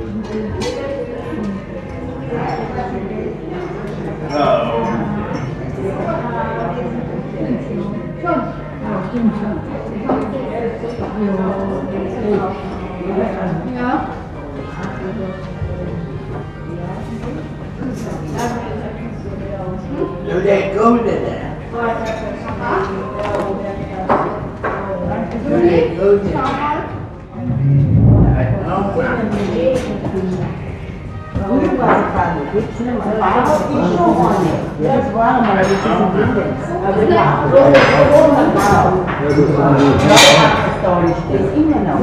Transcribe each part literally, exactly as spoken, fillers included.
Ja. Ja, der Gute da. Das war mal ein bisschen Winter. Aber ja, das ist immer noch.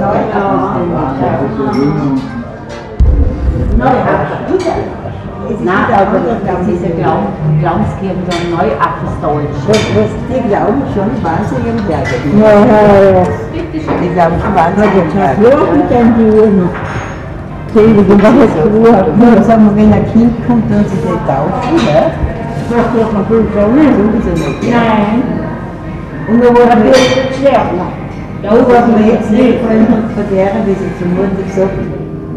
Nein, aber das ist ein Glaub, Glaubenskirche, so neuapostolisch. Was die glauben schon, waren sie im Berg. Ja, ja, ja. Die glauben schon, waren sie im Berg. Ja, und dann die Uhren. Seligen, was ist Ruhe? Sagen wir, wenn ein Kind kommt und sich nicht taufen, ne? Das darf man gut sagen, sowieso nicht. Nein. Und da wollen wir jetzt sterben. Da wollen wir jetzt nicht verkehren, wie sie zum Mund gesagt haben.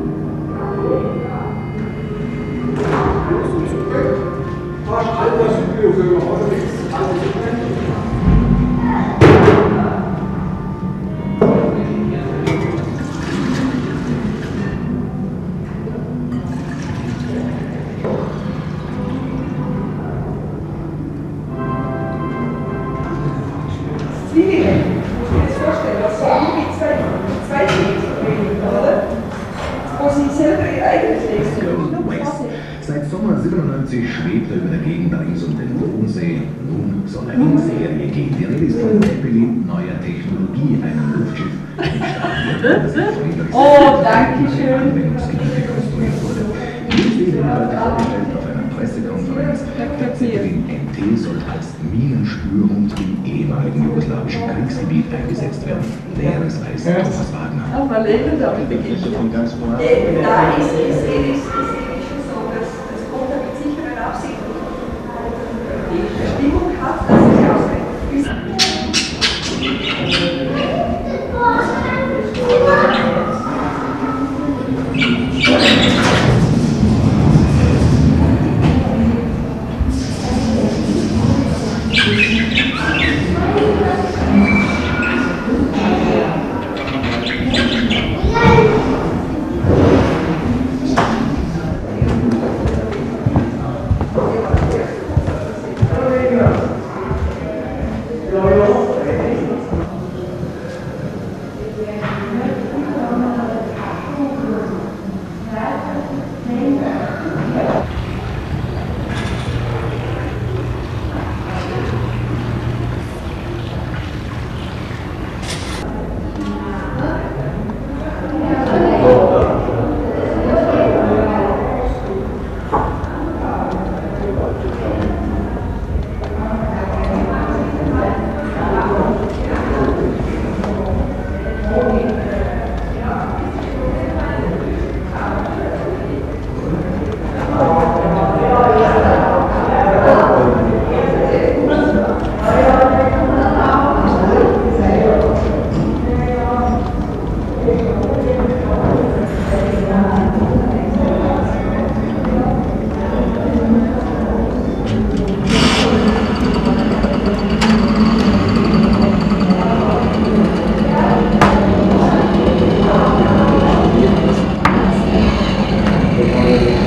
Seit Sommer siebenundneunzig schwebt er über der Gegend Paris und den Bodensee. Nun soll eine Serie gehen. Die Rede ist von Zeppelin neuer Technologie, einem Luftschiff, das Oh, danke schön. Anwendungsgebiete konstruiert wurde. Dies wurde heute vorgestellt auf einer Pressekonferenz. Der Zeppelin N T soll als Minenspürhund im ehemaligen jugoslawischen Kriegsgebiet eingesetzt werden. Näheres weiß Thomas Wagner. Aber leben da. Die Begriffe von ganz vorne. Da ist es, ist, ist schon so, dass das kommt da mit sicheren Absichten. Die Stimmung hat, dass es ausreicht. Thank you.